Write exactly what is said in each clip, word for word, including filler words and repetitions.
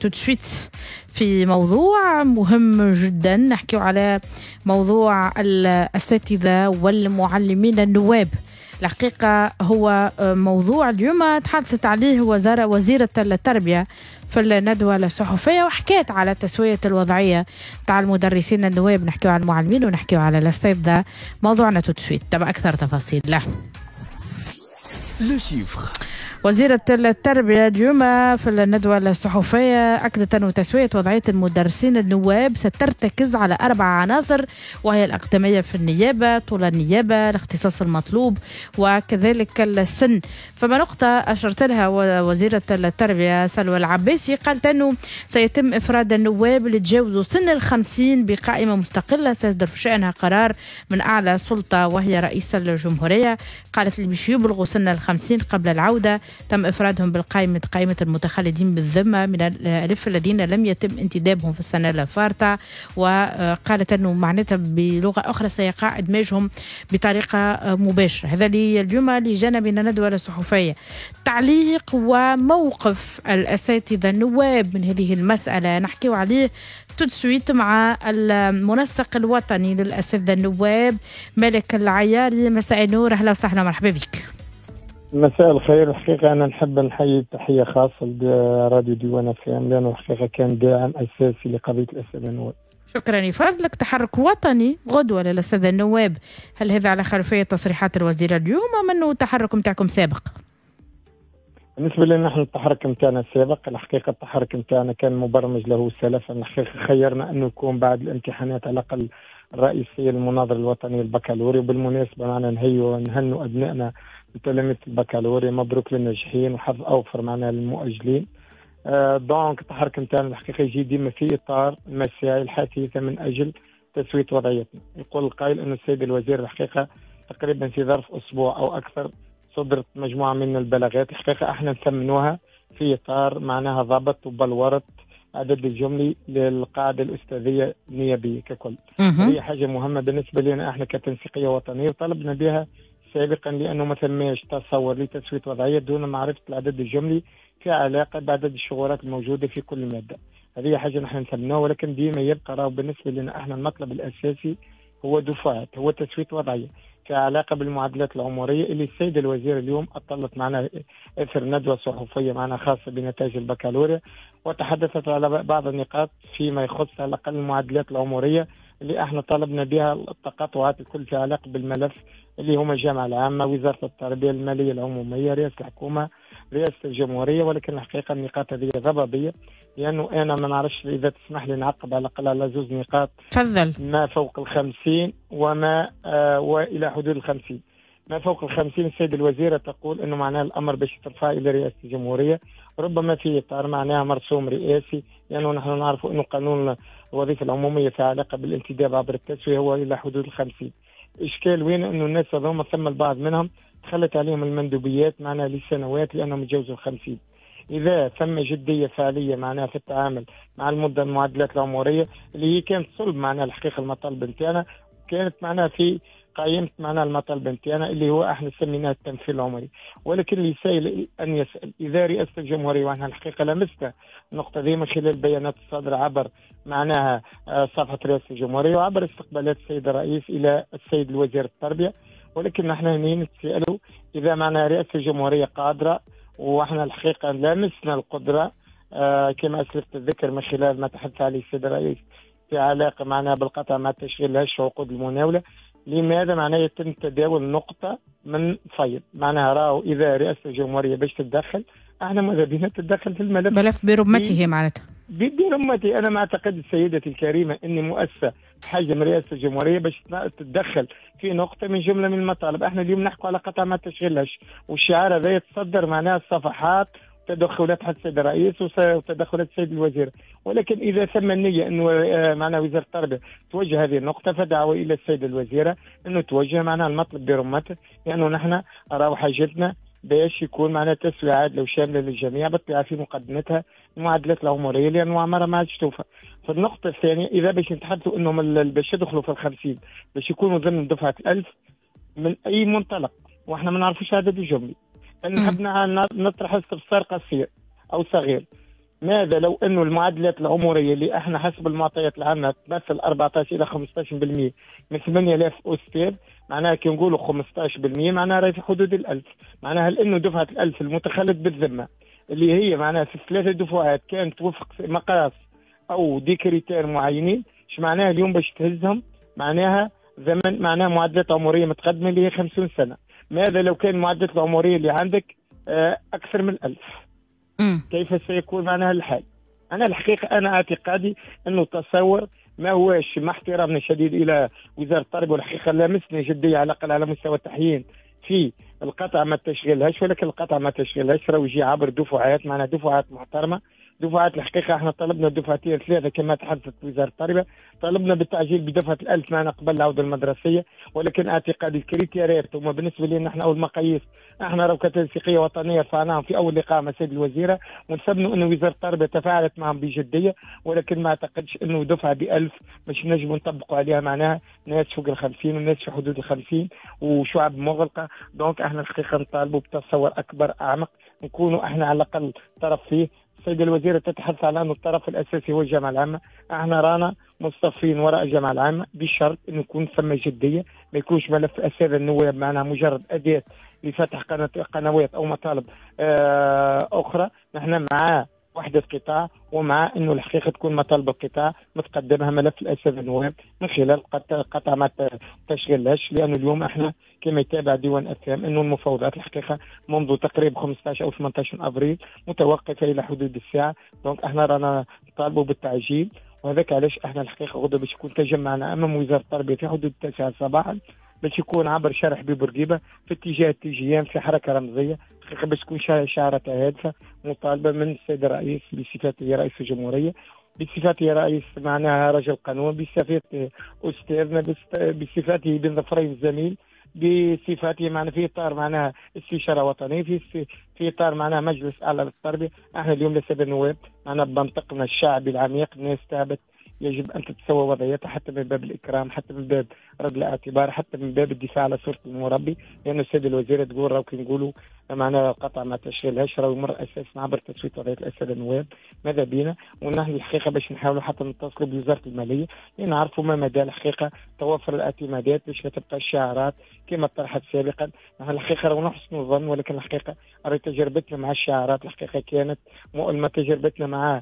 تودسويت في موضوع مهم جدا. نحكي على موضوع الأساتذة والمعلمين النواب. الحقيقة هو موضوع اليوم تحدثت عليه وزارة وزيرة التربية في الندوة الصحفية، وحكيت على تسوية الوضعية تاع المدرسين النواب. نحكي على المعلمين ونحكي على الأساتذة. موضوعنا تودسويت تبع أكثر تفاصيل له. وزيرة التربية اليوم في الندوة الصحفية أكدت أن تسوية وضعية المدرسين النواب سترتكز على أربع عناصر، وهي الأقدمية في النيابة، طول النيابة، الاختصاص المطلوب، وكذلك السن. فما نقطة أشرت لها وزيرة التربية سلوى العباسي، قالت أنه سيتم إفراد النواب اللي تجاوزوا سن الخمسين بقائمة مستقلة سيصدر في شأنها قرار من أعلى سلطة وهي رئيس الجمهورية. قالت اللي باش يبلغوا سن الخمسين قبل العودة تم إفرادهم بالقائمة قائمة المتخلدين بالذمة من الألف الذين لم يتم انتدابهم في السنة الفارطة. وقالت أنه معناتها بلغة أخرى سيقع إدماجهم بطريقة مباشرة. هذا اللي اليوم اللي جانا من الندوة الصحفية. تعليق وموقف الأساتذة النواب من هذه المسألة نحكي عليه تودسويت مع المنسق الوطني للأساتذة النواب مالك العياري. مساء النور، أهلا وسهلا، مرحبا بك. مساء الخير. الحقيقة أنا نحب نحيي تحية خاصة لراديو ديوان اف ام لأنه الحقيقة كان داعم أساسي لقضية الأساتذة النواب. شكرا. يفضلك تحرك وطني غدوة للأساتذة النواب، هل هذا على خلفية تصريحات الوزير اليوم أم أنه تحرك متاعكم سابق؟ بالنسبة لنا نحن التحرك متاعنا سابق. الحقيقة التحرك متاعنا كان مبرمج له سلفا. الحقيقة خيرنا أنه يكون بعد الامتحانات على الأقل الرئيسية المناظرة الوطني البكالوريا. وبالمناسبة معنا نهيو ونهنوا أبنائنا بتلاميذ البكالوريا، مبروك للناجحين وحظ أوفر معنا للمؤجلين. آه دونك التحرك متاعنا الحقيقة يجي ديما في إطار المساعي الحثيثة من أجل تسوية وضعيتنا. يقول القائل أن السيد الوزير الحقيقة تقريبا في ظرف أسبوع أو أكثر صدرت مجموعة من البلاغات. الحقيقة احنا نثمنوها في إطار معناها ضبط وبلورة عدد الجملي للقاعدة الأستاذية النيابية ككل. هي حاجة مهمة بالنسبة لنا احنا كتنسيقية وطنية، وطلبنا بها سابقا لأنه ما ثماش تصور لتسوية وضعية دون معرفة العدد الجملي في علاقة بعدد الشغلات الموجودة في كل مادة. هذه حاجة نحن نثمنوها، ولكن ديما يبقى راهو بالنسبة لنا احنا المطلب الأساسي هو دفعات، هو تسوية وضعية في علاقة بالمعادلات العمرية اللي السيد الوزير اليوم أطلت معنا إثر ندوة صحفية معنا خاصة بنتائج البكالوريا، وتحدثت على بعض النقاط فيما يخص على الأقل المعادلات العمرية اللي احنا طلبنا بها التقاطعات الكل في علاقة بالملف اللي هما الجامعة العامة، وزارة التربية، المالية العمومية، رئاسة الحكومة، رئاسة الجمهورية. ولكن الحقيقة النقاط هذه ضبابية، لأنه أنا ما نعرفش إذا تسمح لي نعقب على الأقل على زوج نقاط. تفضل. ما فوق الخمسين وما آه وإلى حدود الخمسين. ما فوق الخمسين السيد الوزيرة تقول أنه معناه الأمر باش ترفع إلى رئاسة الجمهورية، ربما في إطار معناها مرسوم رئاسي، لأنه نحن نعرف أنه قانون الوظيفة العمومية في علاقة بالانتداب عبر التسوية هو إلى حدود الخمسين. إشكال وين أنه الناس هذوما ثم البعض منهم دخلت عليهم المندوبيات معناها لسنوات لأنهم يتجاوزوا الخمسين. إذا ثم جدية فعلية معناها في التعامل مع المدة المعادلات العمرية اللي هي كانت صلب معناها الحقيقة المطالب نتاعنا، كانت معناها في قائمة معناها المطالب نتاعنا اللي هو احنا سميناه التمثيل العمري. ولكن اللي يسأل أن يسأل إذا رئاسة الجمهورية، واحنا الحقيقة لمسنا النقطة دي من خلال البيانات الصادرة عبر معناها صفحة رئاسة الجمهورية وعبر استقبالات السيد الرئيس إلى السيد الوزير التربية. ولكن نحن هنا نتسألوا إذا معناها رئاسة الجمهورية قادرة، واحنا الحقيقة لمسنا القدرة آه كما أسلفت الذكر من خلال ما تحدث عليه السيد الرئيس في علاقة معناها بالقطع مع تشغيل هش عقود المناولة، لماذا معناها يتم تداول نقطة من فيض؟ معناها راهو إذا رئاسة الجمهورية باش تتدخل احنا ماذا بينا تتدخل في الملف ملف برمته معناتها برمتي. أنا ما أعتقد سيدتي الكريمة أني مؤسسة بحجم رئاسة الجمهورية باش تتدخل في نقطة من جملة من المطالب. احنا اليوم نحكوا على قطع ما تشغلهاش، والشعار هذا يتصدر معناها الصفحات تدخلات حتى السيد الرئيس وتدخلات السيد الوزير. ولكن إذا ثم النية أنه معناها وزارة التربية توجه هذه النقطة فدعوة إلى السيد الوزيرة أنه توجه معناها المطلب برمته، لأنه نحن راهو حاجتنا باش يكون معناها تسوية عادلة وشاملة للجميع بالطبيعة في مقدمتها المعادلات العمرية لأنه عمرها ما عادش توفى. فالنقطة الثانية إذا باش نتحدثوا أنهم باش يدخلوا في الخمسين باش يكونوا ضمن دفعة الألف من أي منطلق، وإحنا ما نعرفوش عدد الجملي، نحب نطرح استفسار قصير أو صغير. ماذا لو انه المعدلات العمريه اللي احنا حسب المعطيات اللي عندنا تمثل أربعة عشر الى خمسطعش بالمئة من ثمانية آلاف استاذ، معناها كي نقولوا خمسطعش بالمئة معناها راهي في حدود الألف. معناها هل انه دفعه الألف المتخلف بالذمه اللي هي معناها في ثلاثه دفعات كانت توفق مقاس او دي كريتير معينين، ايش معناها اليوم باش تهزهم؟ معناها زمن معناها معدلات عمريه متقدمه اللي هي خمسين سنه. ماذا لو كان المعدلات العمريه اللي عندك اكثر من ألف؟ كيف سيكون معناها الحال؟ انا الحقيقه انا اعتقادي انه تصور ما هوش، مع احترامنا الشديد الى وزاره التربيه والحقيقه لامسنا جديه على الاقل على مستوى التحيين في القطع ما تشغلهاش، ولكن القطع ما تشغلهاش راهو يجي عبر دفعات، معناها دفعات محترمه. دفعات الحقيقه احنا طلبنا دفعتين ثلاثه كما تحدثت وزاره التربيه، طلبنا بالتعجيل بدفعه الألف معنا قبل العوده المدرسيه، ولكن اعتقادي الكريتيرات هما بالنسبه لنا احنا او المقاييس احنا راهو كتنسيقيه وطنيه رفعناهم في اول لقاء مع السيد الوزيره، ونسبنا انه وزاره التربيه تفاعلت معهم بجديه، ولكن ما اعتقدش انه دفعه بألف باش نجموا نطبقوا عليها معناها ناس فوق الخمسين وناس في حدود الخمسين وشعب مغلقه. دونك احنا الحقيقه نطالبوا بتصور اكبر اعمق، نكونوا احنا على الاقل طرف فيه. السيدة الوزيرة تتحدث على أن الطرف الأساسي هو الجامعة العامة، احنا رانا مصطفين وراء الجامعة العامة بشرط أن يكون ثم جدية، ما يكونش ملف السادة النواب معناها مجرد أداة لفتح قنوات أو مطالب أخرى. نحن مع وحدة قطاع ومع أنه الحقيقة تكون مطالب القطاع متقدمها ملف الأساتذة النواب من خلال قطع ما تشغلهاش، لأنه اليوم احنا كما يتابع ديوان أفهام أنه المفاوضات الحقيقة منذ تقريبا خمسطعش أو ثمانطعش من أبريل متوقفة إلى حدود الساعة. دونك احنا رانا نطالبوا بالتعجيل، وهذاك علاش احنا الحقيقة غدا باش يكون تجمعنا أمام وزارة التربية في حدود التاسعة صباحا باش يكون عبر شارع حبيب بورقيبة في اتجاه التيجيان في حركة رمزية حقيقة باش تكون شعارة هادفة مطالبة من السيد الرئيس بصفته رئيس الجمهورية، بصفته رئيس معناها رجل قانون، بصفته أستاذنا، بصفته بن ظفرين الزميل، بصفته معنا في اطار معناها استشاره وطنيه، في في اطار معناها مجلس اعلى للتربيه. احنا اليوم للساده النواب معنا بمنطقنا الشعبي العميق الناس تعبت، يجب ان تتسوى وضعيتها حتى من باب الاكرام، حتى من باب رد الاعتبار، حتى من باب الدفاع على صوره المربي، لانه السيد الوزيره تقول راهو كي نقولوا معناها قطع ما تشغلهاش راهو يمر اساسا عبر تصويت وضعيه الساده النواب. ماذا بينا ونحن الحقيقه باش نحاولوا حتى نتصلوا بوزاره الماليه لنعرفوا ما مدى الحقيقه توفر الاعتمادات باش ما تبقى الشعارات كما طرحت سابقا. نحن الحقيقه راهو نحسن الظن، ولكن الحقيقه راهي تجربتنا مع الشعارات الحقيقه كانت مؤلمه، تجربتنا مع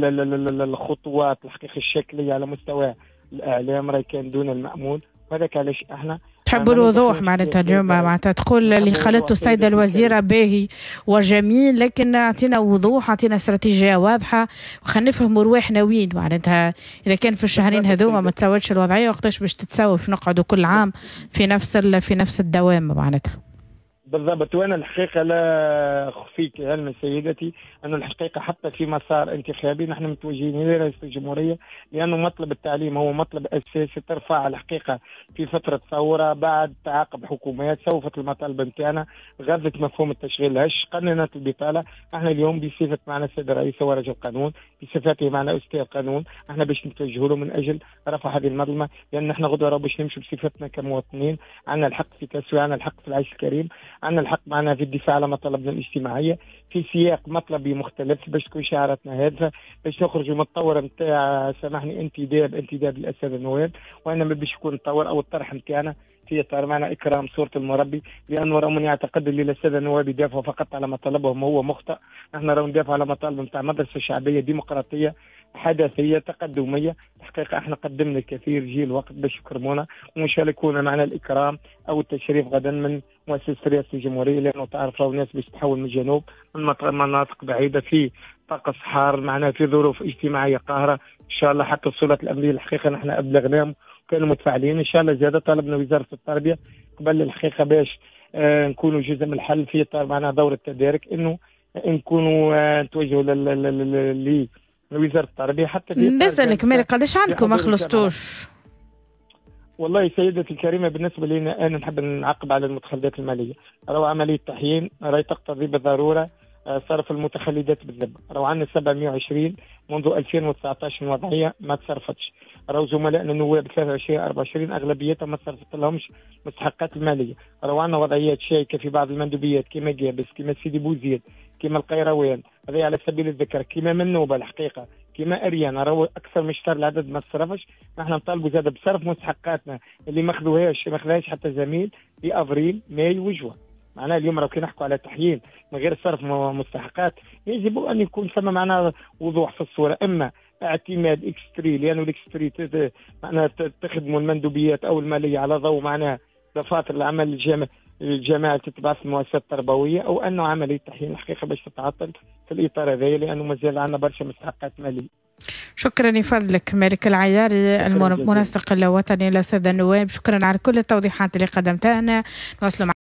الخطوات الحقيقه الشكليه على مستوى الاعلام راهي كان دون المامول، وهذاك علاش احنا تحب الوضوح معناتها اليوم معناتها تقول اللي خلته السيدة الوزيرة باهي وجميل، لكن اعطينا وضوح، اعطينا استراتيجية واضحة وخلينا نفهموا رواحنا وين معناتها إذا كان في الشهرين هذوما ما تساوتش الوضعية وقتاش باش تتساوى، باش نقعدوا كل عام في نفس في نفس الدوام معناتها. بالضبط. وانا الحقيقه لا اخفيك علما سيدتي انه الحقيقه حتى في مسار انتخابي نحن متوجهين الى رئيس الجمهوريه، لانه مطلب التعليم هو مطلب اساسي ترفع الحقيقه في فتره ثوره بعد تعاقب حكومات سوفت المطالب نتاعنا، غذت مفهوم التشغيل هش، قننت البطاله. احنا اليوم بصفه معنا السيد الرئيس هو رجل قانون، بصفته معنا استاذ قانون، احنا باش نتوجهوا له من اجل رفع هذه المظلمه، لان احنا غدوه باش نمشي بصفتنا كمواطنين، عندنا الحق في التسويه، عندنا الحق في العيش الكريم، عندنا الحق معنا في الدفاع على مطالبنا الاجتماعيه في سياق مطلبي مختلف باش تكون شعاراتنا هادفه، باش نخرجوا من الطور نتاع سامحني انتداب انتداب الاساتذه النواب، وانما باش يكون الطور او الطرح نتاعنا في اطار معنا اكرام صوره المربي، لانه راهو من يعتقد اللي الاساتذه النواب يدافعوا فقط على مطالبهم هو مخطئ. نحن راهو ندافعوا على مطالب نتاع مدرسه شعبيه ديمقراطيه حداثيه تقدميه. الحقيقه احنا قدمنا الكثير، جي الوقت باش يكرمونا وان شاء الله يكون معنا الاكرام او التشريف غدا من مؤسسه رئاسه الجمهوريه، لانه تعرف راهو الناس باش تحول من الجنوب من مناطق بعيده في طقس حار معناها في ظروف اجتماعيه قاهره. ان شاء الله حتى الصولات الامنيه الحقيقه نحن ابلغناهم كانوا متفاعلين. ان شاء الله زياده طلبنا وزاره التربيه قبل الحقيقه باش آه نكونوا جزء من الحل في اطار معناها دور التدارك، انه نكونوا آه نتوجهوا ل لوزاره التربيه حتى نسالك مالك قداش عندكم ما خلصتوش؟ والله سيدتي الكريمه بالنسبه لنا انا نحب نعقب على المتخلدات الماليه، راهو عمليه تحيين راهي تقتضي بالضروره صرف المتخلدات بالذمه، راهو عندنا سبعمائة وعشرين منذ ألفين وتسعطاش من وضعيه ما تصرفتش، راهو زملائنا النواب ثلاثة وعشرين أربعة وعشرين اغلبيتهم ما تصرفت لهمش مستحقات الماليه، راهو عندنا وضعيات شائكه في بعض المندوبيات كما جابس كما سيدي بوزيد كما القيروان، هذه على سبيل الذكر، كما منوبه الحقيقه، كما اريانا راهو اكثر من شهر العدد ما تصرفش. نحن نطالبوا زاد بصرف مستحقاتنا اللي ما خذوهاش ما خذاهاش حتى زميل في افريل ماي وجوان. معناها اليوم راهو كي نحكوا على تحيين من غير صرف مستحقات يجب ان يكون ثم معناها وضوح في الصوره، اما اعتماد اكستري لانه الاكستري معناها تخدموا المندوبيات او الماليه على ضوء معناها دفاتر العمل الجامعي الجماعة تتبع في المؤسسات التربوية، أو أنه عملية تحيين الحقيقة باش تتعطل في الإطار هذا لأنه مازال عندنا برشا مستحقات مالية. شكرا يفضلك مالك العياري المنسق الوطني للسادة النواب، شكرا على كل التوضيحات اللي قدمتها لنا. نواصل